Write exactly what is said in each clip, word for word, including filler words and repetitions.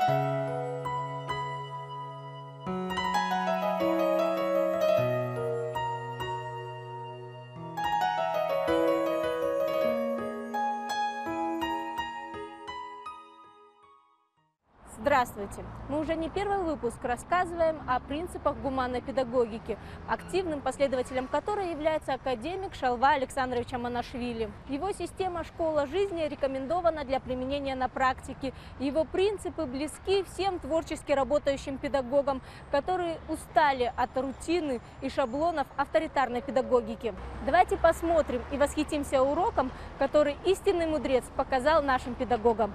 Здравствуйте! Мы уже не первый выпуск рассказываем о принципах гуманной педагогики, активным последователем которой является академик Шалва Александрович Аманашвили. Его система «Школа жизни» рекомендована для применения на практике. Его принципы близки всем творчески работающим педагогам, которые устали от рутины и шаблонов авторитарной педагогики. Давайте посмотрим и восхитимся уроком, который истинный мудрец показал нашим педагогам.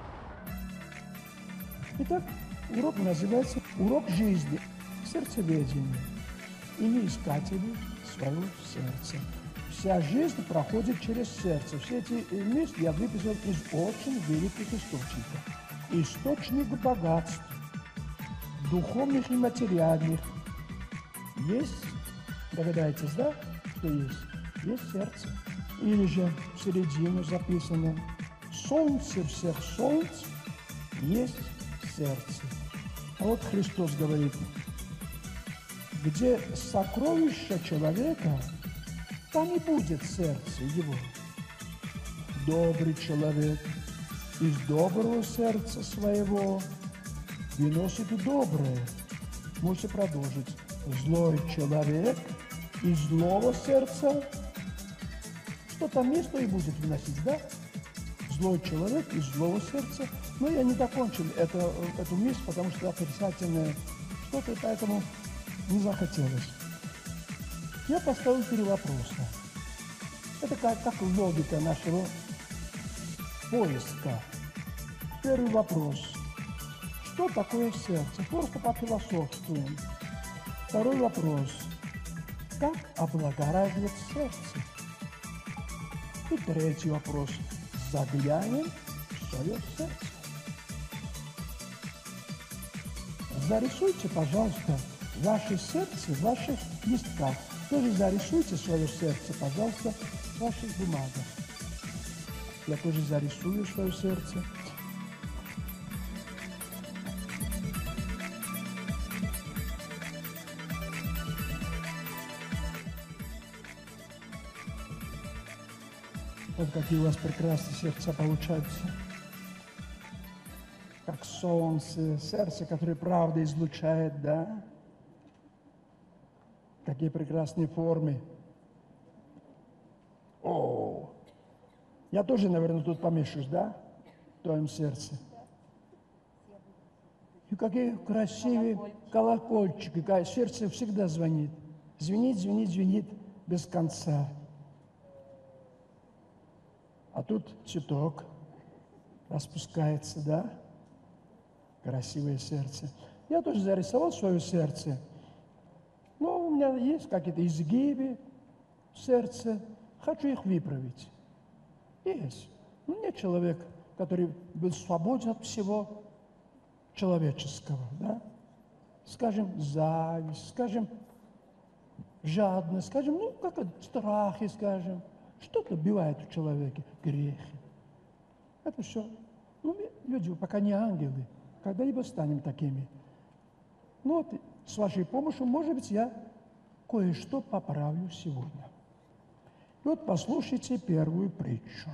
Итак, урок называется «Урок жизни. Сердцеведение. Или искатели своего сердца». Вся жизнь проходит через сердце. Все эти мысли я выписал из очень великих источников. Источник богатств, духовных и материальных. Есть, догадаетесь, да, что есть? Есть сердце. Или же в середину записано «Солнце всех солнц есть сердце». А вот Христос говорит, где сокровище человека, там и будет сердце его. Добрый человек из доброго сердца своего выносит доброе. Можете продолжить. Злой человек из злого сердца, что там есть, то и будет выносить, да? Злой человек из злого сердца. Но я не закончил это, эту мысль, потому что отрицательное что-то, поэтому не захотелось. Я поставил три вопроса. Это как, как логика нашего поиска. Первый вопрос. Что такое сердце? Просто пофилософствуем. Второй вопрос. Как облагораживать сердце? И третий вопрос. Заглянем в свое сердце. Зарисуйте, пожалуйста, ваше сердце в ваших листках. Тоже зарисуйте свое сердце, пожалуйста, в ваших бумагах. Я тоже зарисую свое сердце. Вот какие у вас прекрасные сердца получаются. Как солнце, сердце, которое правда излучает, да? Какие прекрасные формы. О, я тоже, наверное, тут помешусь, да? В твоем сердце. И какие красивые колокольчики. Колокольчики. Сердце всегда звонит. Звенит, звенит, звенит без конца. А тут цветок распускается, да? Красивое сердце. Я тоже зарисовал свое сердце. Но у меня есть какие-то изгибы в сердце. Хочу их выправить. Есть. У меня человек, который был свободен от всего человеческого, да? Скажем, зависть, скажем, жадность, скажем, ну, как страхи, скажем. Что-то бывает у человека, грехи. Это все. Ну, мы, люди, пока не ангелы, когда-либо станем такими. Ну вот, с вашей помощью, может быть, я кое-что поправлю сегодня. И вот послушайте первую притчу.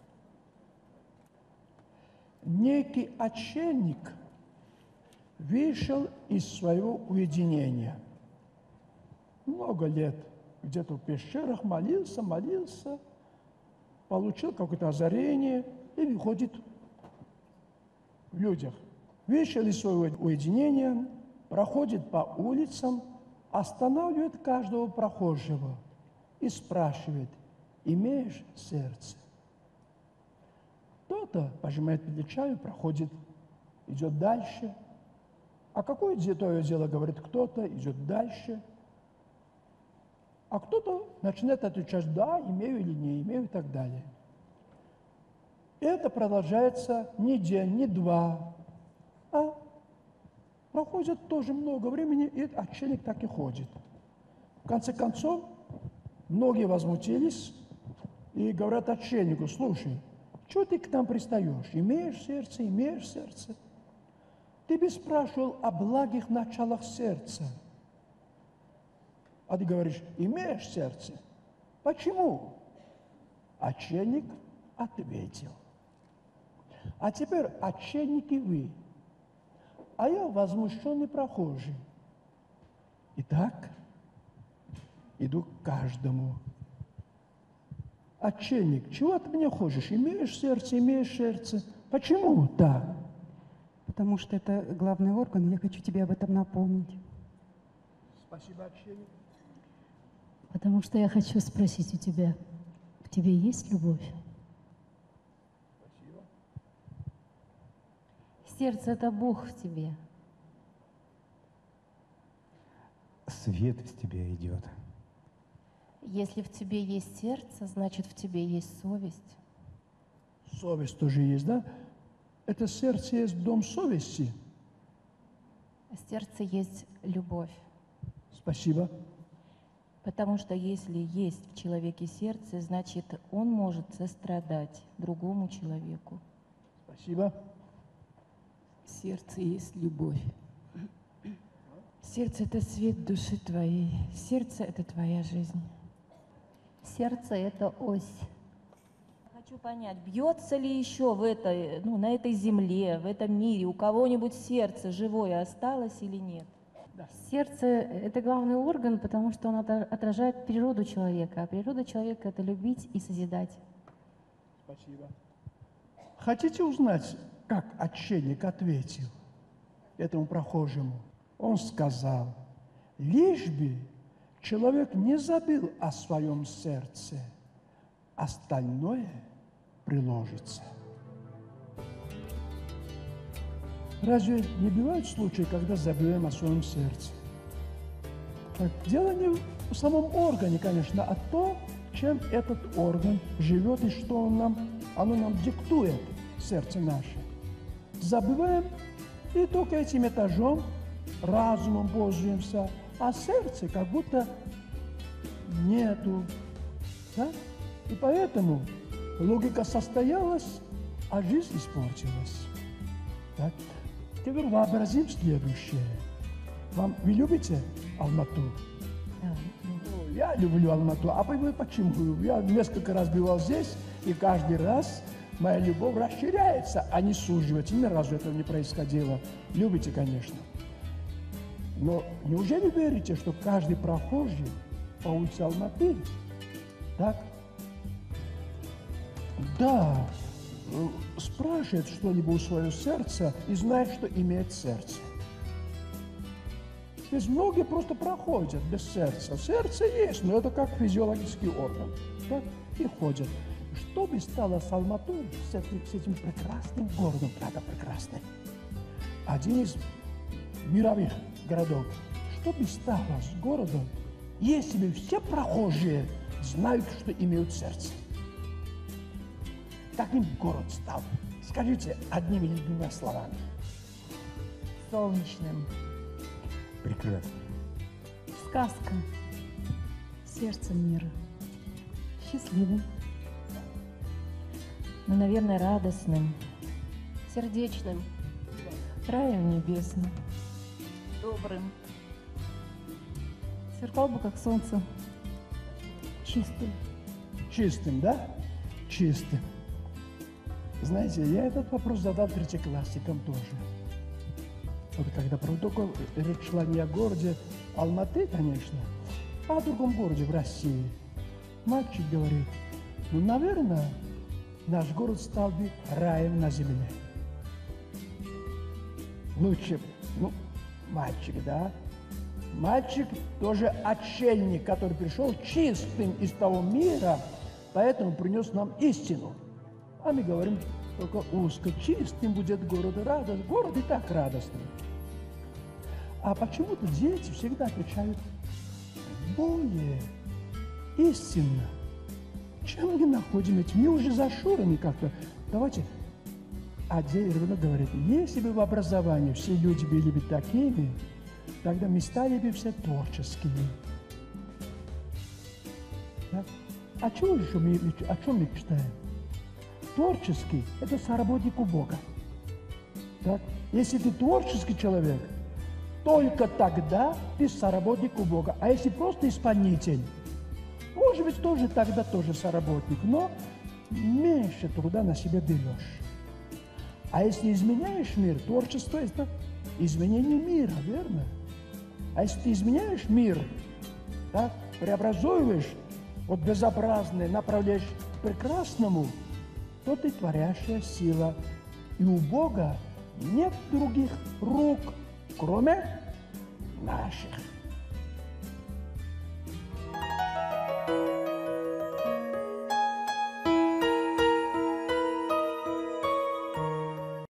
Некий отшельник вышел из своего уединения. Много лет где-то в пещерах молился, молился, получил какое-то озарение и выходит в людях. Вышел из своего уединения, проходит по улицам, останавливает каждого прохожего и спрашивает: имеешь сердце? Кто-то пожимает плечами, проходит, идет дальше. А какое твое дело, говорит кто-то, идет дальше. А кто-то начинает отвечать: да, имею или не имею, и так далее. И это продолжается не день, не два, а проходит тоже много времени, и отшельник так и ходит. В конце концов, многие возмутились и говорят отшельнику: слушай, чего ты к нам пристаешь? Имеешь сердце, имеешь сердце. Ты бы спрашивал о благих началах сердца. А ты говоришь, имеешь сердце? Почему? Отшельник ответил. А теперь отшельники вы, а я возмущенный прохожий. Итак, иду к каждому. Отшельник, чего ты мне хочешь? Имеешь сердце, имеешь сердце. Почему так? Потому что это главный орган, я хочу тебе об этом напомнить. Спасибо, отшельник. Потому что я хочу спросить у тебя, в тебе есть любовь? Спасибо. Сердце – это Бог в тебе. Свет из тебя идет. Если в тебе есть сердце, значит, в тебе есть совесть. Совесть тоже есть, да? Это сердце есть дом совести. В сердце есть любовь. Спасибо. Потому что если есть в человеке сердце, значит, он может сострадать другому человеку. Спасибо. В сердце есть любовь. Сердце – это свет души твоей. Сердце – это твоя жизнь. Сердце – это ось. Хочу понять, бьется ли еще в этой, ну, на этой земле, в этом мире у кого-нибудь сердце живое осталось или нет? Сердце – это главный орган, потому что он отражает природу человека. А природа человека – это любить и созидать. Спасибо. Хотите узнать, как отшельник ответил этому прохожему? Он сказал, лишь бы человек не забыл о своем сердце, остальное приложится. Разве не бывают случаи, когда забываем о своем сердце? Так, дело не в самом органе, конечно, а то, чем этот орган живет и что он нам, оно нам диктует, сердце наше. Забываем и только этим этажом, разумом пользуемся, а сердце как будто нету. Да? И поэтому логика состоялась, а жизнь испортилась. Так? Теперь вообразим следующее. Вам, вы любите Алмату? Да. Ну, я люблю Алмату. А вы почему? Я несколько раз бывал здесь, и каждый раз моя любовь расширяется, а не суживается. Ни разу этого не происходило. Любите, конечно. Но неужели верите, что каждый прохожий по улице Алматы, так, да, спрашивает что-нибудь у своего сердца и знает, что имеет сердце? Здесь многие просто проходят без сердца. Сердце есть, но это как физиологический орган. Так, и ходят. Что бы стало с Алматой, с этим, с этим прекрасным городом, правда прекрасным, один из мировых городов, что бы стало с городом, если бы все прохожие знают, что имеют сердце? Каким город стал? Скажите одними или двумя словами. Солнечным. Прекрасно. Сказка. Сердце мира. Счастливым. Ну, наверное, радостным. Сердечным. Раем небесным. Добрым. Сверкал бы, как солнце. Чистым. Чистым, да? Чистым. Знаете, я этот вопрос задал третьеклассникам тоже. Вот когда протокол речь шла не о городе Алматы, конечно, а о другом городе в России. Мальчик говорит, ну, наверное, наш город стал бы раем на земле. Лучше, ну, мальчик, да? Мальчик тоже отшельник, который пришел чистым из того мира, поэтому принес нам истину. А мы говорим только узко, чистым будет город, радость. Город и так радостный. А почему-то дети всегда отвечают более истинно, чем мы находим эти. Мы уже зашурены как-то. Давайте. А ребенок говорит, если бы в образовании все люди были бы такими, тогда мы стали бы все творческими. Да? А чего еще мы, о чем мы мечтаем? Творческий – это соработник у Бога. Так? Если ты творческий человек, только тогда ты соработник у Бога. А если просто исполнитель, может быть, тоже тогда тоже соработник, но меньше труда на себя берешь. А если изменяешь мир, творчество – это изменение мира, верно? А если ты изменяешь мир, так, преобразуешь от безобразное, направляешь к прекрасному, то ты творящая сила. И у Бога нет других рук, кроме наших.